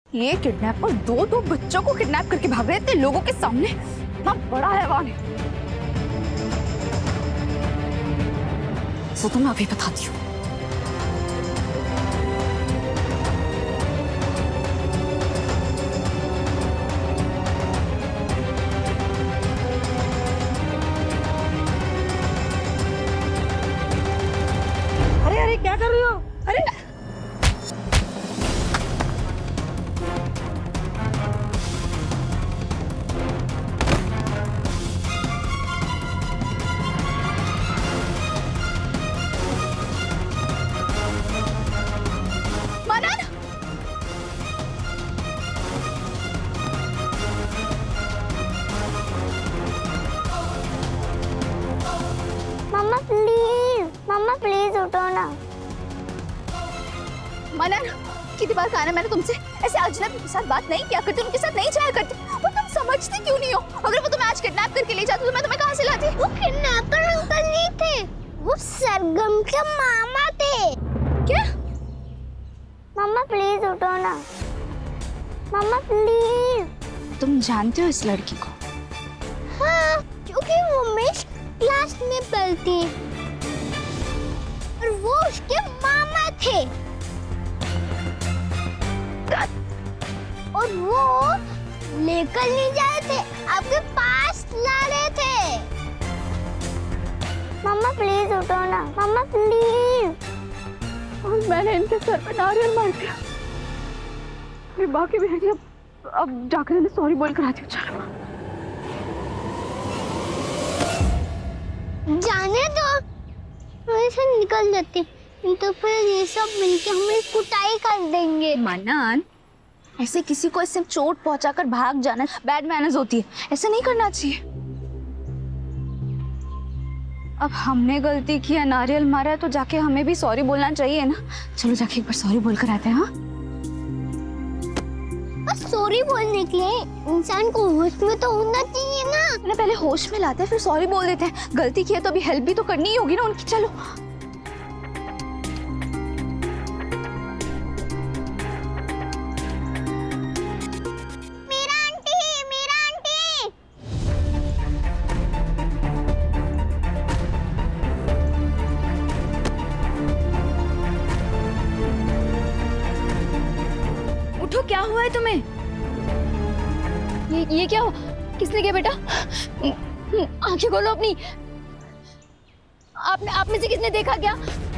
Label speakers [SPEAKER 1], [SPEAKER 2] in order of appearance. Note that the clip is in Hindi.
[SPEAKER 1] ये किडनैपर दो बच्चों को किडनैप करके भाग रहे थे लोगों के सामने। इतना बड़ा हैवान है। तो मैं अभी बताती हूँ।
[SPEAKER 2] अरे क्या कर रही हो? अरे
[SPEAKER 3] मम्मा प्लीज उठो ना।
[SPEAKER 1] मनन, कितनी बार कहा ना मैंने तुमसे, ऐसे अजनबी के साथ बात नहीं किया करती, उनके साथ नहीं जाया करती। और तुम समझती क्यों नहीं हो? अगर वो तुम्हें आज किडनैप करके ले जाती तो मैं तुम्हें कहाँ से लाती?
[SPEAKER 3] वो किडनैपर अंकल नहीं थे, वो सरगम के मामा थे।
[SPEAKER 1] क्या?
[SPEAKER 3] मम्मा प्लीज उठो ना। मम्मा प्लीज।
[SPEAKER 1] तुम जानते हो इस लड़की को?
[SPEAKER 3] हाँ, क्योंकि वो मेरी क्लास में पढ़ती और वो उसके मामा थे और वो लेकर नहीं जा रहे थे, आपके पास ला रहे थे। मम्मा प्लीज उठो ना। मम्मा प्लीज।
[SPEAKER 1] और मैंने इनके सर पे नारियल मार दिया। मेरी बाकी बेटी अब जाकर इन्हें सॉरी बोल कर आती हूँ। चलो
[SPEAKER 3] जाने दो, वैसे निकल जाते, तो फिर ये सब मिलके हमें कुटाई कर देंगे।
[SPEAKER 1] मनन, ऐसे किसी को सिर्फ चोट पहुंचाकर भाग जाना बैड मैनर्स होती है, ऐसे नहीं करना चाहिए। अब हमने गलती की है, नारियल मारा है, तो जाके हमें भी सॉरी बोलना चाहिए ना। चलो जाके एक बार सॉरी बोल कर आते हैं। हाँ,
[SPEAKER 3] सॉरी बोलने के लिए इंसान को होश में तो होना चाहिए ना।
[SPEAKER 1] पहले होश में लाते हैं फिर सॉरी बोल देते हैं। गलती की है तो अभी हेल्प भी तो करनी ही होगी ना उनकी। चलो
[SPEAKER 3] मेरा आंटी।
[SPEAKER 1] उठो, क्या हुआ है तुम्हें? ये क्या हो? किसने किया बेटा? आंखें खोलो अपनी। आप में से किसने देखा क्या?